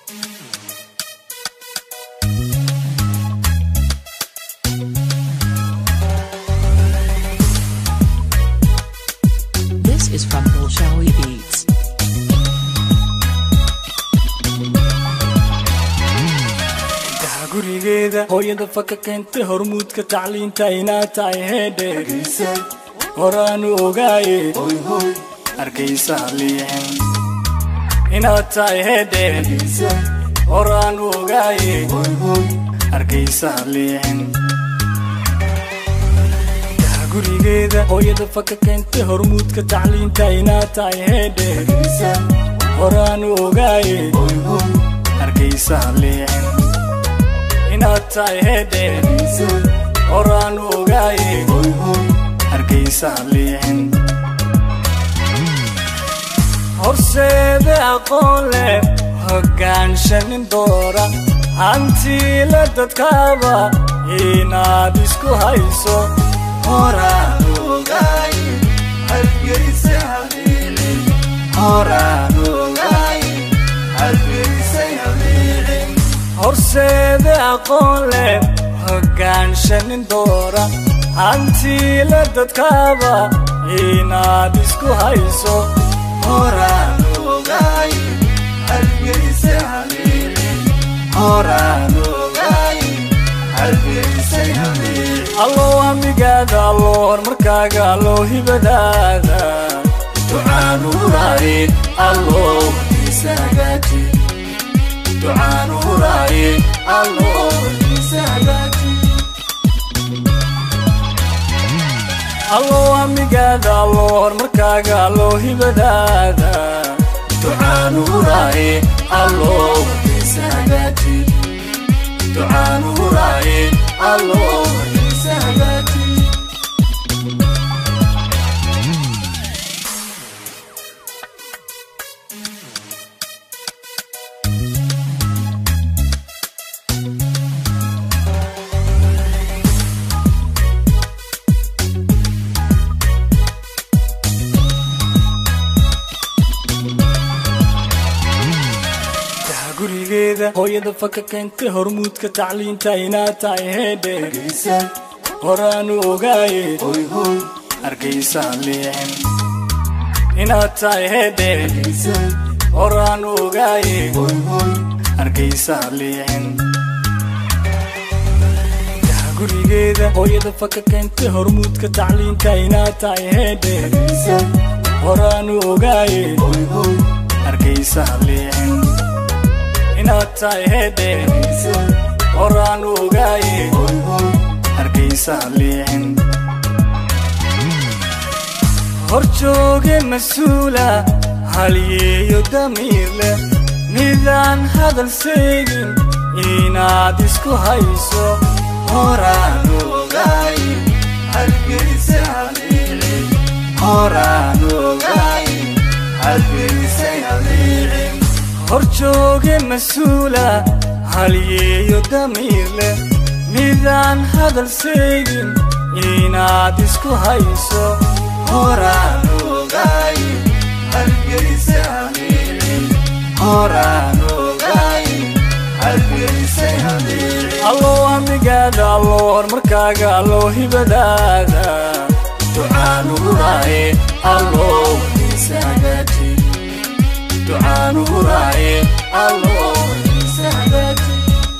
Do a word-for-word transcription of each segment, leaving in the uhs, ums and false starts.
This is from Bolshawi Beats. gurigeeda hooyada faka keentay hormuudka tacliinta inaa tahay heedheegiisa horaanu ogaaye hoy hoy arkaysa liixin inaad tahay heedheegiisa horaanu ogaaye hoy hoy arkaysa liixin gurigeeda hooyada faka keentay hormuudka tacliinta inaa tahay heedheegiisa horaanu ogaaye hoy hoy arkaysa liixin inaad tahay heedheegiisa horaanu ogaaye hoy hoy arkaysa liixin horseeda aqoon leh hoggaanshanin doora hantiila dadkaaba inaad isku hayso horaanu ogaaye hargeysa haliilin horaanu ogaaye hargeysa haliilin horseeda aqoon leh hoggaanshanin doora hantiila dadkaaba inaad isku hayso horaanu ogaaye hargeysa haliilin horaanu ogaaye hargeysa haliilin alloo hamigaada alloo horumarkaaga alloo hibadaada ducaanu huraaye alloo warkiisa hagaaji ducaanu huraaye alloo warkiisa hagaaji alloo hamigaada alloo horumarkaaga alloo hibadaada ducaanu huraaye alloo warkiisa hagaaji ducaanu huraaye alloo warkiisa hagaaji gurigeeda hooyada faka keentay hormuudka tacliinta inaa tahay heedheegiisa horaanu ogaaye hoy hoy arkaysa liixin inaad tahay heedheegiisa horaanu ogaaye hoy hoy arkaysa liixin gurigeeda hooyada faka keentay hormuudka tacliinta inaa tahay heedheegiisa horaanu ogaaye hoy hoy arkaysa liixin inaad tahay heedheegiisa horaanu ogaaye hoy hoy arkaysa liixin hor jooge mas-uula haliyeeyo damiir leh midaan hadal seegin inaad isku hayso horaanu ogaaye hargeysa haliilin horaanu ogaaye hargeysa haliilin hor jooge mas-uula haliyeeyo damiir leh midaan hadal seegin inaad isku hayso horaanu ogaaye hargeysa haliilin horaanu ogaaye hargeysa haliilin alloo hamigaada alloo horumarkaaga alloo hibadaada ducaanu huraaye alloo warkiisa hagaaji ducaanu huraaye alloo warkiisa hagaaji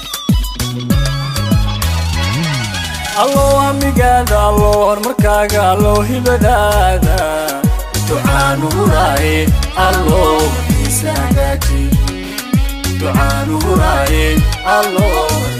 alloo hamigaada alloo horumarkaaga alloo hibadaada ducaanu huraaye alloo warkiisa hagaaji ducaanu huraaye alloo